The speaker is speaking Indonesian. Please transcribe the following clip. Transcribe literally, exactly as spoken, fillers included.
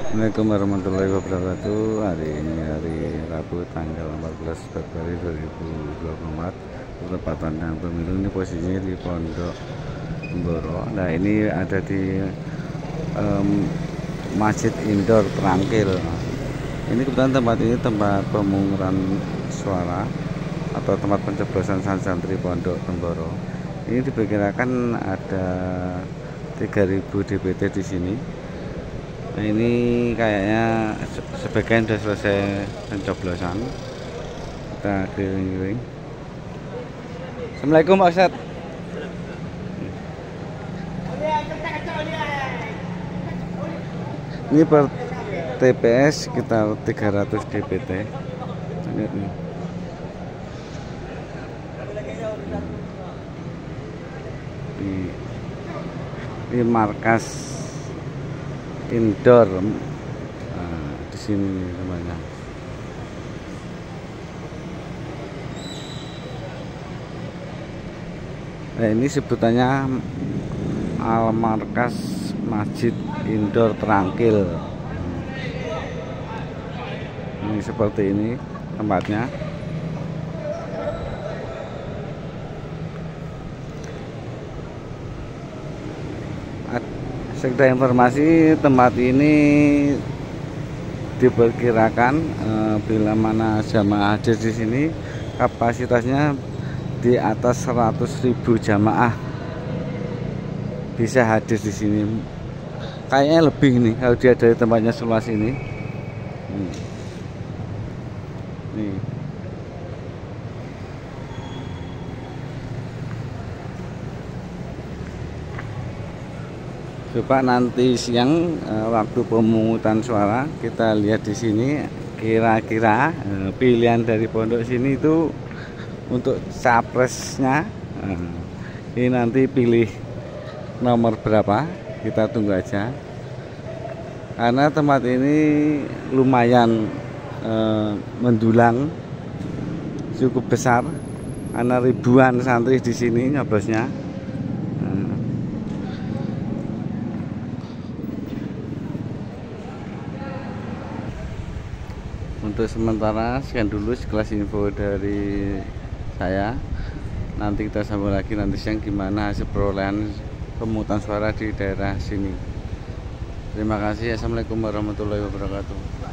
Assalamualaikum warahmatullahi wabarakatuh. Hari ini hari Rabu tanggal empat belas Februari dua ribu dua puluh empat, bertepatan dengan pemilu. Ini posisinya di Pondok Temboro. Nah, ini ada di um, Masjid Indoor Trangkil. Ini kebetulan tempat ini tempat pemungutan suara atau tempat pencoblosan santri Pondok Temboro. Ini diperkirakan ada tiga ribu D P T di sini. Nah, ini kayaknya sebagian sudah selesai pencoblosan. Kita keliling-keliling. Assalamualaikum Pak Ustadz. Ini per T P S sekitar tiga ratus D P T. Lihat nih. Di, di markas indoor, nah, di sini namanya. Nah, ini sebutannya Al Markas Masjid Indoor Trangkil. Ini seperti ini tempatnya. Sekedar informasi, tempat ini diperkirakan eh, bila mana jamaah hadir di sini kapasitasnya di atas seratus ribu jamaah bisa hadir di sini. Kayaknya lebih nih kalau dia dari tempatnya seluas ini. Nih. Nih. Coba nanti siang eh, waktu pemungutan suara kita lihat di sini kira-kira eh, pilihan dari pondok sini itu untuk capresnya. Eh, ini nanti pilih nomor berapa, kita tunggu aja. Karena tempat ini lumayan eh, mendulang, cukup besar, karena ribuan santri di sini nyoblosnya. Untuk sementara sekian dulu sekelas info dari saya. Nanti kita sambung lagi nanti siang gimana hasil perolehan pemungutan suara di daerah sini. Terima kasih. Assalamualaikum warahmatullahi wabarakatuh.